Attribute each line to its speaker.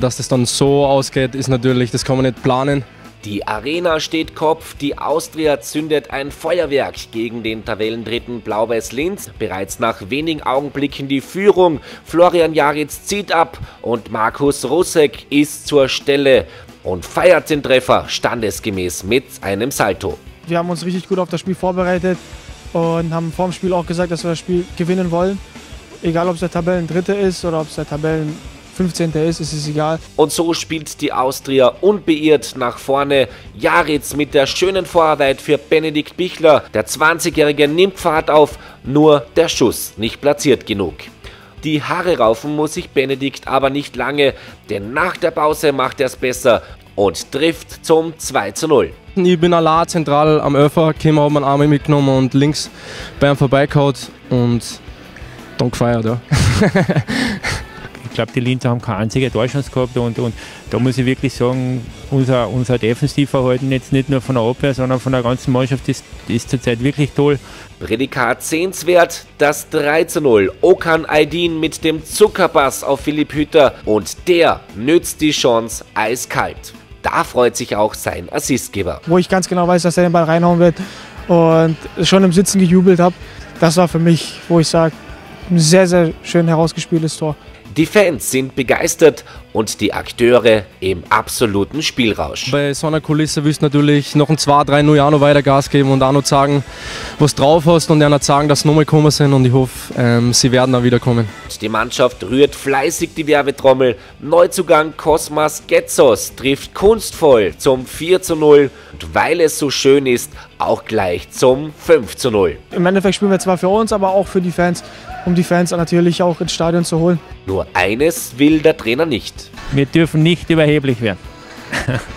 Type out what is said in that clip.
Speaker 1: dass das dann so ausgeht, ist natürlich, das kann man nicht planen.
Speaker 2: Die Arena steht Kopf, die Austria zündet ein Feuerwerk gegen den Tabellendritten Blau-Weiß Linz. Bereits nach wenigen Augenblicken die Führung. Florian Jaritz zieht ab und Markus Rusek ist zur Stelle und feiert den Treffer standesgemäß mit einem Salto.
Speaker 3: Wir haben uns richtig gut auf das Spiel vorbereitet und haben vor dem Spiel auch gesagt, dass wir das Spiel gewinnen wollen. Egal, ob es der Tabellendritte ist oder ob es der Tabellen-15. ist es egal.
Speaker 2: Und so spielt die Austria unbeirrt nach vorne. Jaritz mit der schönen Vorarbeit für Benedikt Bichler. Der 20-Jährige nimmt Fahrt auf, nur der Schuss nicht platziert genug. Die Haare raufen muss sich Benedikt aber nicht lange, denn nach der Pause macht er es besser und trifft zum 2:0.
Speaker 1: Ich bin allein zentral am Öfer, gekommen, habe meinen Arm mitgenommen und links bei ihm vorbeigehauen und dann gefeiert, ja.
Speaker 4: Ich glaube, die Linzer haben keine einzige Torchance gehabt und da muss ich wirklich sagen, unser Defensivverhalten jetzt nicht nur von der Abwehr, sondern von der ganzen Mannschaft ist zurzeit wirklich toll.
Speaker 2: Prädikat sehenswert, das 3:0. Okan Aydin mit dem Zuckerpass auf Philipp Hütter und der nützt die Chance eiskalt. Da freut sich auch sein Assistgeber.
Speaker 3: Wo ich ganz genau weiß, dass er den Ball reinhauen wird und schon im Sitzen gejubelt habe, das war für mich, wo ich sage, ein sehr, sehr schön herausgespieltes Tor.
Speaker 2: Die Fans sind begeistert und die Akteure im absoluten Spielrausch.
Speaker 1: Bei so einer Kulisse willst du natürlich noch ein 2-3-0 auch noch weiter Gas geben und auch noch sagen, was drauf hast und ihnen sagen, dass sie nochmal gekommen sind und ich hoffe, sie werden auch wieder kommen.
Speaker 2: Die Mannschaft rührt fleißig die Werbetrommel. Neuzugang Cosmas Getzos trifft kunstvoll zum 4:0 und weil es so schön ist, auch gleich zum 5:0.
Speaker 3: Im Endeffekt spielen wir zwar für uns, aber auch für die Fans, um die Fans natürlich auch ins Stadion zu holen.
Speaker 2: Nur eines will der Trainer nicht.
Speaker 4: Wir dürfen nicht überheblich werden.